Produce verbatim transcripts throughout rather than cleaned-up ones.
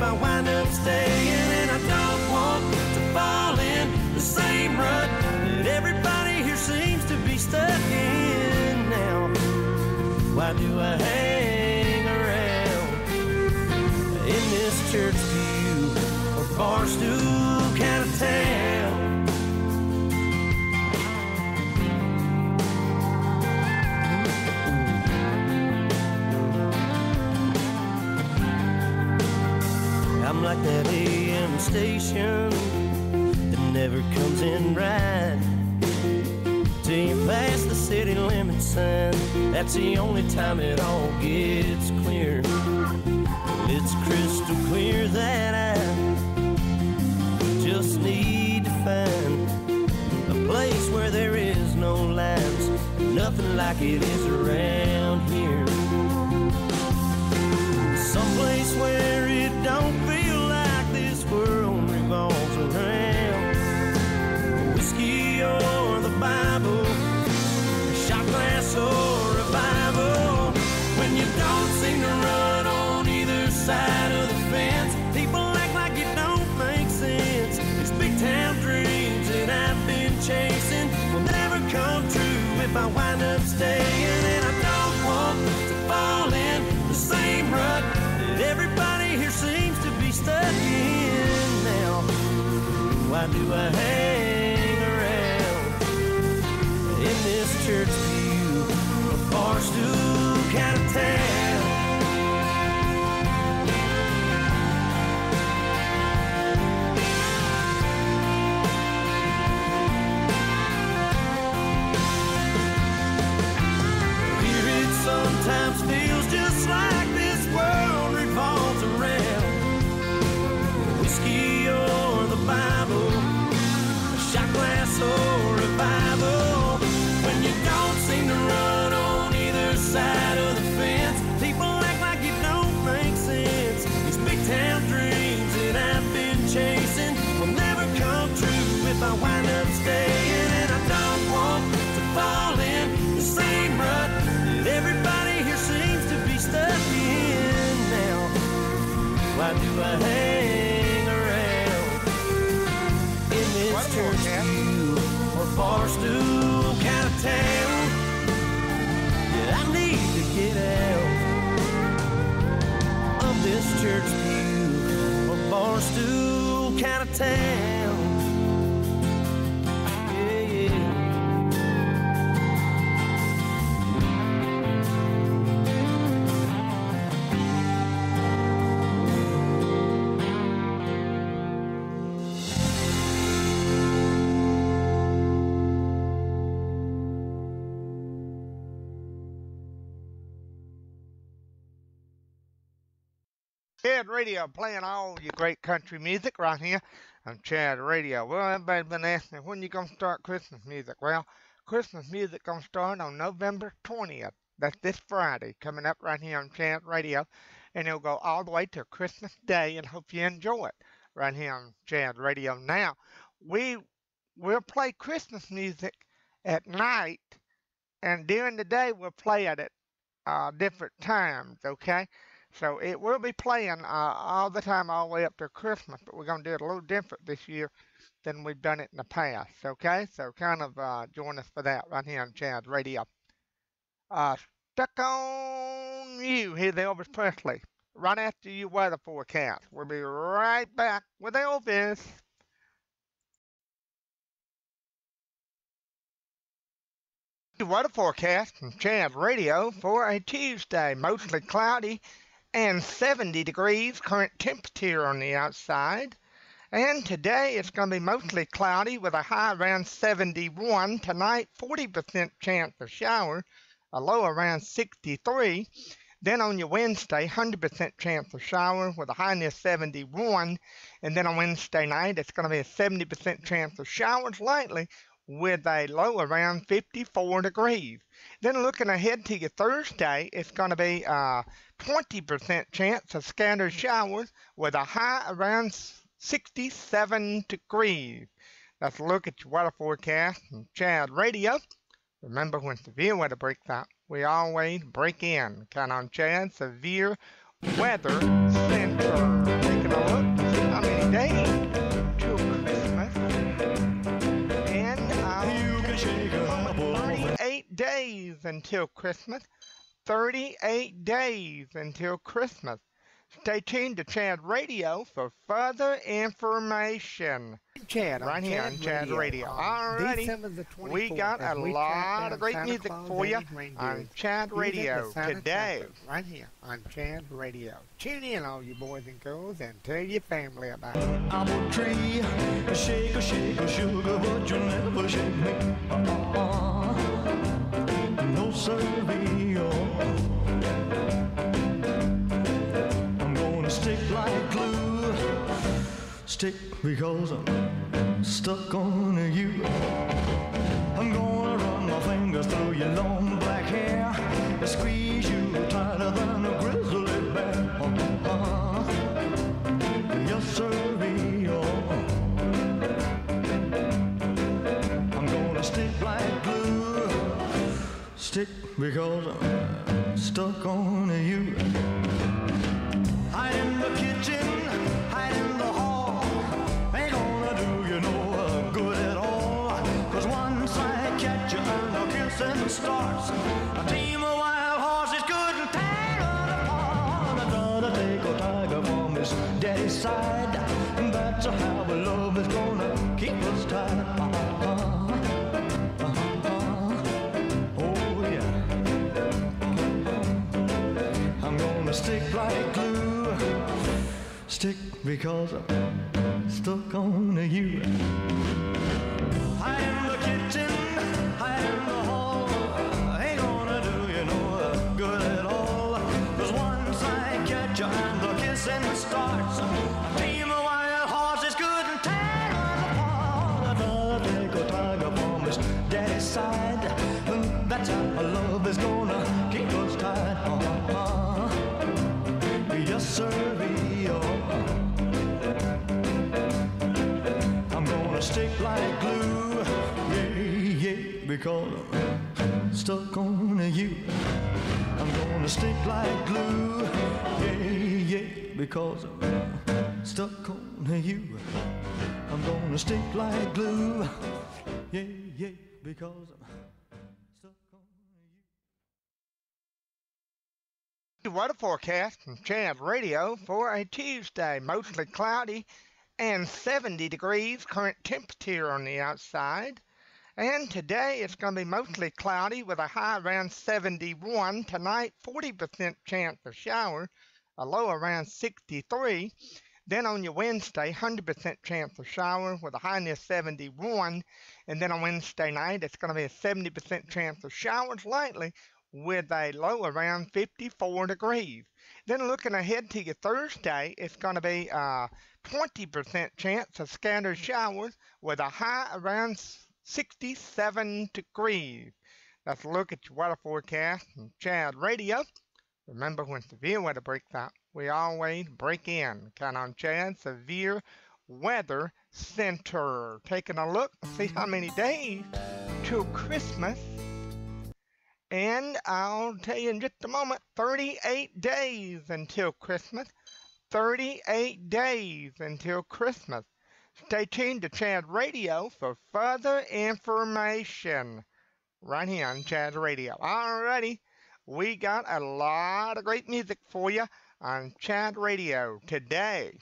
I wind up staying. And I don't want to fall in the same rut that everybody here seems to be stuck in now. Why do I hang around in this church pew or barstool kind of town? I'm like that A M station that never comes in right till you pass the city limit sign. That's the only time it all gets clear. It's crystal clear that I just need to find a place where there is no lines, nothing like it is around here. Someplace where it don't feel like this world revolves around whiskey or the Bible, a shot glass or revival. When you don't seem to run on either side of the fence, people act like it don't make sense. These big town dreams that I've been chasing will never come true if I wind up staying. And I don't want to fall in the same rut that everybody here seems to be stuck in now. Why do I hang around in this church pew or barstool kind of town? Here it sometimes feels just like this world revolves around whiskey or the Bible, a shot glass or revival. When you don't seem to run on either side of the fence, people act like it don't make sense. These big town dreams that I've been chasing will never come true if I wind up staying. And I don't want to fall in the same rut that everybody here seems to be stuck in now. Why do I hang around in this church pew or barstool kind of town? Yeah, I need to get out of this church pew or barstool kind of town. Yeah, yeah. Chad Radio playing all your great country music right here on Chad Radio. Well, everybody's been asking, when you going to start Christmas music? Well, Christmas music going to start on November twentieth. That's this Friday, coming up right here on Chad Radio. And it'll go all the way to Christmas Day, and hope you enjoy it right here on Chad Radio. Now, we will play Christmas music at night, and during the day we'll play it at uh, different times, okay? So it will be playing uh, all the time, all the way up to Christmas, but we're going to do it a little different this year than we've done it in the past, okay? So kind of uh, join us for that right here on Chad Radio. Uh, Stuck on You, here's Elvis Presley, right after your weather forecast. We'll be right back with Elvis. The weather forecast from Chad Radio for a Tuesday, mostly cloudy and seventy degrees, current temperature on the outside. And today it's going to be mostly cloudy with a high around seventy-one. Tonight, forty percent chance of shower, a low around sixty-three. Then on your Wednesday, one hundred percent chance of shower with a high near seventy-one. And then on Wednesday night, it's going to be a seventy percent chance of showers lightly with a low around fifty-four degrees. Then looking ahead to your Thursday, it's going to be a twenty percent chance of scattered showers with a high around sixty-seven degrees. Let's look at your weather forecast from Chad Radio. Remember, when severe weather breaks out, we always break in. Count on Chad Severe Weather Center. Take it away. until Christmas. thirty-eight days until Christmas. Stay tuned to Chad Radio for further information. Chad, right here on Chad Radio. Alrighty, we got a lot of great music for you on Chad Radio today. Right here on Chad Radio. Tune in, all you boys and girls, and tell your family about it. I'm a tree, a shake, a shake, a sugar, but you'll never shake me. Uh-uh. No siree, oh. I'm gonna stick like glue, stick because I'm stuck on you. I'm gonna run my fingers through your long black hair and squeeze you tighter than a grizzly bear. Uh-huh. Yes, sirree, oh. I'm gonna stick like glue, stick because I'm stuck on you. Hide in the kitchen, hide in the hall, ain't gonna do you no good at all. Cause once I catch you and the kissing starts, a team of wild horses couldn't tear it apart. I gotta take a tiger from his daddy's side, and that's how our love is gonna keep us tied. Uh-huh. Uh-huh. Oh yeah. Uh-huh. I'm gonna stick like glue, stick because I'm stuck on you. Hide in the kitchen, hide in the hall, ain't gonna do you no good at all. Cause once I catch you and the kissing starts, a team of wild horses couldn't tear us apart. I gotta take a tiger from his daddy's side, and that's how our love is gonna keep us tied. Uh-huh. Yes, sirree, oh. I'm gonna stick like glue, yeah, yeah, because I'm stuck on you. I'm gonna stick like glue, yeah, yeah, because I'm stuck on you. I'm gonna stick like glue, yeah, yeah, because I'm stuck on you. Weather forecast from Chad Radio for a Tuesday. Mostly cloudy and seventy degrees current temperature on the outside. And today it's going to be mostly cloudy with a high around seventy-one. Tonight, forty percent chance of shower, a low around sixty-three. Then on your Wednesday, one hundred percent chance of shower with a high near seventy-one. And then on Wednesday night, it's going to be a seventy percent chance of showers lightly with a low around fifty-four degrees. Then looking ahead to your Thursday, it's going to be a twenty percent chance of scattered showers with a high around sixty-seven degrees. Let's look at your weather forecast from Chad Radio. Remember, when severe weather breaks out, we always break in. Count on Chad Severe Weather Center. Taking a look and see how many days till Christmas. And I'll tell you in just a moment, thirty-eight days until Christmas. thirty-eight days until Christmas. Stay tuned to Chad Radio for further information. Right here on Chad Radio. Alrighty, we got a lot of great music for you on Chad Radio today.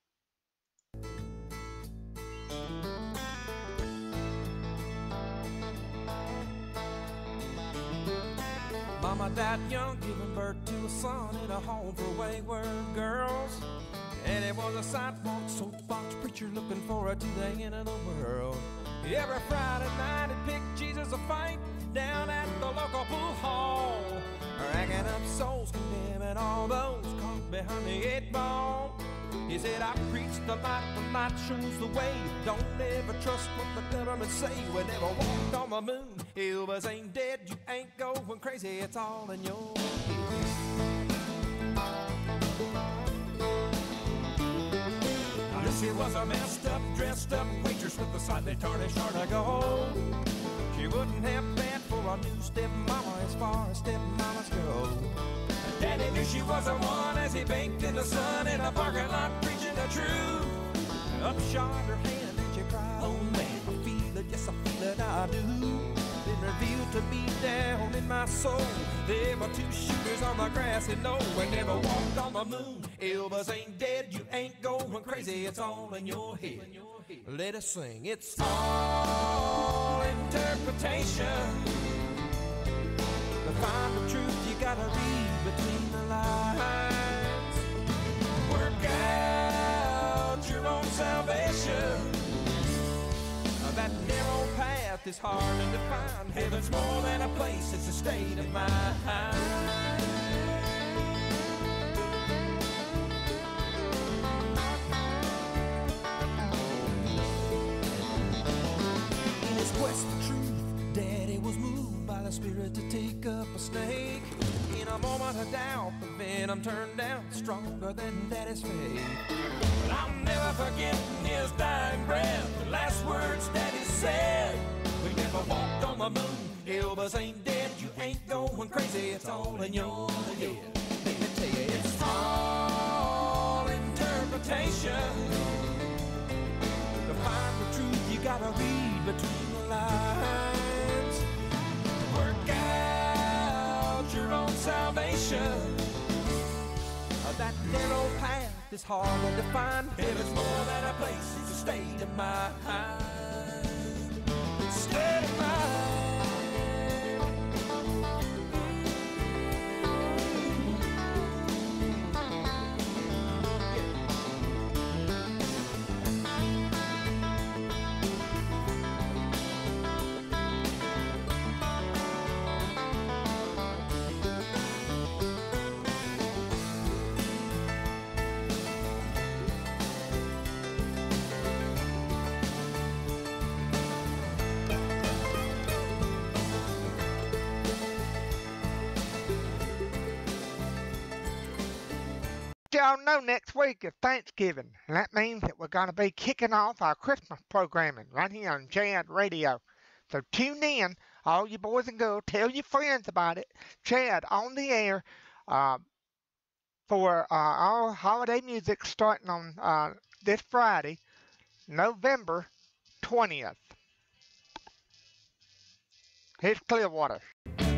Mama died young, giving birth to a son in a home for wayward girls. And it was a sidewalk soapbox preacher looking forward to the end of the world. Every Friday night he'd pick Jesus a fight down at the local pool hall, racking up souls, condemning all those caught behind the eight ball. He said, I preach the light, the light shows the way. Don't ever trust what the government say. We never walked on the moon. Elvis ain't dead, you ain't going crazy. It's all in your head. She was a messed up, dressed up waitress with a slightly tarnished heart of gold. She wouldn't have bad for a new stepmama as far as stepmamas go. Daddy knew she was the one as he baked in the sun in a parking lot preaching the truth. Up shot her hand and she cried, oh man, I feel it, yes I feel it, I do. Been revealed to me down in my my soul. There were two shooters on the grassy knoll. We never walked on the moon. Elvis ain't dead, you ain't going crazy. It's all in your head. Let us sing. It's all interpretation. To find the truth, you gotta read between the lines. Work out your own salvation. That narrow path is hard to define. Heaven's more than a place, it's a state of mind. In his quest for truth, Daddy was moved by the Spirit to take up a snake. In a moment of doubt, the venom turned out stronger than Daddy's faith. But I'll never forget his dying breath. The last words Daddy said. We never walked on the moon. Elvis ain't dead. You ain't going crazy. It's all in your head. Let me tell you, it's all interpretation. To find the truth, you gotta read between the lines. Work out your own salvation. That narrow path is hard to find. Heaven's more than a place, it's a state of mind. State of mind. Y'all know next week is Thanksgiving, and that means that we're going to be kicking off our Christmas programming right here on Chad Radio. So tune in, all you boys and girls. Tell your friends about it. Chad on the air uh, for uh, our holiday music starting on uh, this Friday, November twentieth. Here's Clearwater.